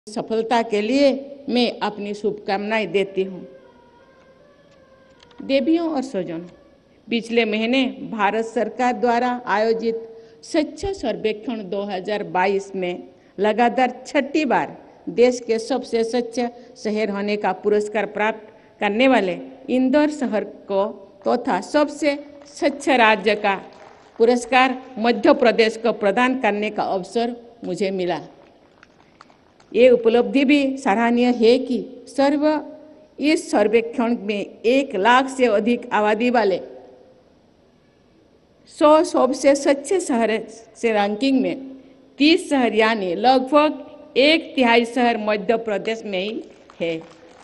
सफलता के लिए मैं अपनी शुभकामनाएं देती हूं। देवियों और स्वजनों, पिछले महीने भारत सरकार द्वारा आयोजित स्वच्छ सर्वेक्षण 2022 में लगातार छठी बार देश के सबसे स्वच्छ शहर होने का पुरस्कार प्राप्त करने वाले इंदौर शहर को तथा सबसे स्वच्छ राज्य का पुरस्कार मध्य प्रदेश को प्रदान करने का अवसर मुझे मिला। ये उपलब्धि भी सराहनीय है कि इस सर्वेक्षण में 1 लाख से अधिक आबादी वाले 100 सबसे स्वच्छ शहर से रैंकिंग में 30 शहर यानी लगभग 1/3 शहर मध्य प्रदेश में ही है।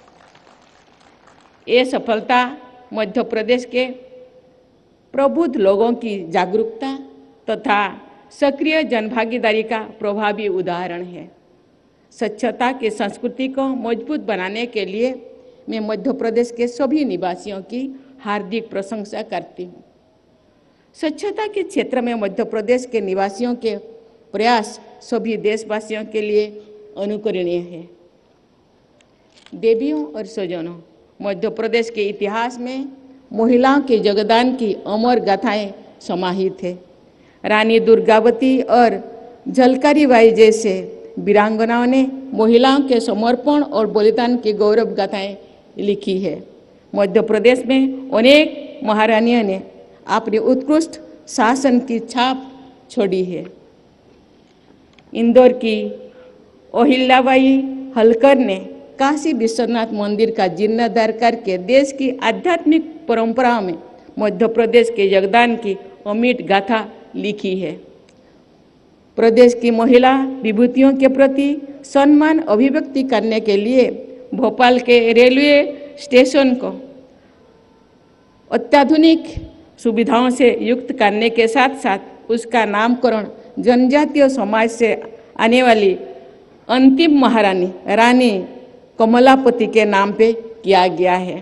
ये सफलता मध्य प्रदेश के प्रबुद्ध लोगों की जागरूकता तथा सक्रिय जनभागीदारी का प्रभावी उदाहरण है। स्वच्छता की संस्कृति को मजबूत बनाने के लिए मैं मध्य प्रदेश के सभी निवासियों की हार्दिक प्रशंसा करती हूँ। स्वच्छता के क्षेत्र में मध्य प्रदेश के निवासियों के प्रयास सभी देशवासियों के लिए अनुकरणीय है। देवियों और स्वजनों, मध्य प्रदेश के इतिहास में महिलाओं के योगदान की अमर गाथाएं समाहित है। रानी दुर्गावती और झलकारी बाई जैसे वीरांगनाओं ने महिलाओं के समर्पण और बलिदान की गौरव गाथाएं लिखी है। मध्य प्रदेश में अनेक महारानियों ने अपनी उत्कृष्ट शासन की छाप छोड़ी है। इंदौर की अहिल्याबाई होलकर ने काशी विश्वनाथ मंदिर का जीर्णोद्धार करके देश की आध्यात्मिक परंपराओं में मध्य प्रदेश के योगदान की अमिट गाथा लिखी है। प्रदेश की महिला विभूतियों के प्रति सम्मान अभिव्यक्ति करने के लिए भोपाल के रेलवे स्टेशन को अत्याधुनिक सुविधाओं से युक्त करने के साथ साथ उसका नामकरण जनजातीय समाज से आने वाली अंतिम महारानी रानी कमलापति के नाम पे किया गया है।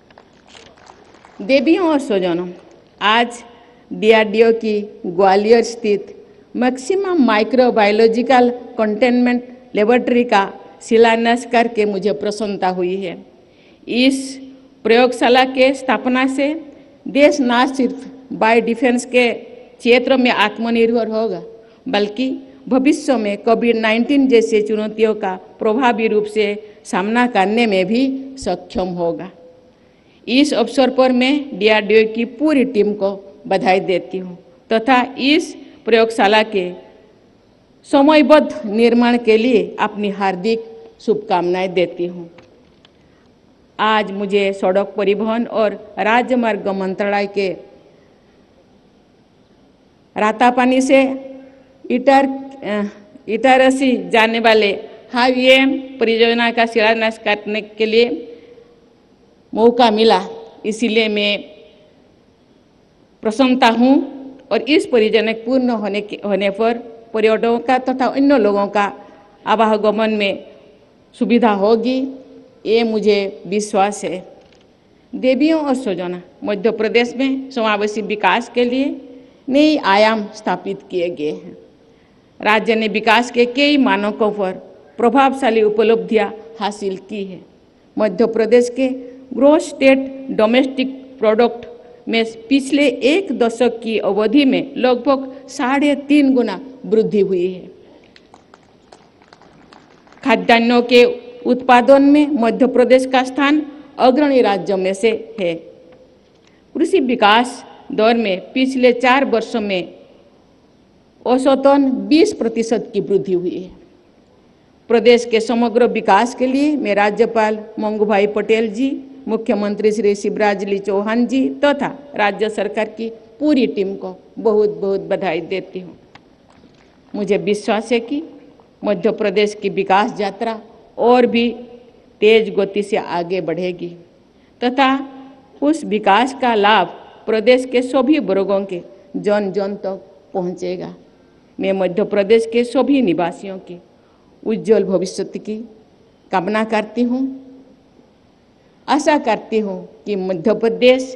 देवियों और स्वजनों, आज DRDO की ग्वालियर स्थित मैक्सिमम माइक्रोबायोलॉजिकल कंटेनमेंट लेबोरेटरी का शिलान्यास करके मुझे प्रसन्नता हुई है। इस प्रयोगशाला के स्थापना से देश न सिर्फ बायो डिफेंस के क्षेत्र में आत्मनिर्भर होगा बल्कि भविष्य में कोविड-19 जैसे चुनौतियों का प्रभावी रूप से सामना करने में भी सक्षम होगा। इस अवसर पर मैं DRDO की पूरी टीम को बधाई देती हूँ तथा इस प्रयोगशाला के समयबद्ध निर्माण के लिए अपनी हार्दिक शुभकामनाएं देती हूँ। आज मुझे सड़क परिवहन और राजमार्ग मंत्रालय के रातापानी से इटारसी जाने वाले हाईवे परियोजना का शिलान्यास करने के लिए मौका मिला, इसीलिए मैं प्रसन्नता हूँ और इस परियोजना पूर्ण होने पर पर्यटकों का तथा अन्य लोगों का आवागमन में सुविधा होगी, ये मुझे विश्वास है। देवियों और स्वजनों, मध्य प्रदेश में समावेशी विकास के लिए नए आयाम स्थापित किए गए हैं। राज्य ने विकास के कई मानकों पर प्रभावशाली उपलब्धियां हासिल की है। मध्य प्रदेश के ग्रोस स्टेट डोमेस्टिक प्रोडक्ट में पिछले 1 दशक की अवधि में लगभग 3.5 गुना वृद्धि हुई है। खाद्यान्नों के उत्पादन में मध्य प्रदेश का स्थान अग्रणी राज्यों में से है। कृषि विकास दर में पिछले 4 वर्षों में औसतन 20% की वृद्धि हुई है। प्रदेश के समग्र विकास के लिए मैं राज्यपाल मंगूभाई पटेल जी, मुख्यमंत्री श्री शिवराज जी चौहान जी तथा राज्य सरकार की पूरी टीम को बहुत बहुत बधाई देती हूँ। मुझे विश्वास है कि मध्य प्रदेश की विकास यात्रा और भी तेज गति से आगे बढ़ेगी तथा उस विकास का लाभ प्रदेश के सभी वर्गों के जन जन तक पहुँचेगा। मैं मध्य प्रदेश के सभी निवासियों की उज्जवल भविष्य की कामना करती हूँ। आशा करती हूँ कि मध्य प्रदेश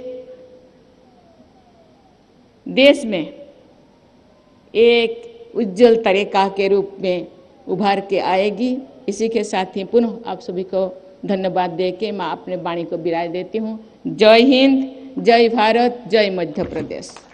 देश में एक उज्जवल तरीका के रूप में उभार के आएगी। इसी के साथ ही पुनः आप सभी को धन्यवाद देके मैं अपने वाणी को विराम देती हूँ। जय हिंद, जय भारत, जय मध्य प्रदेश।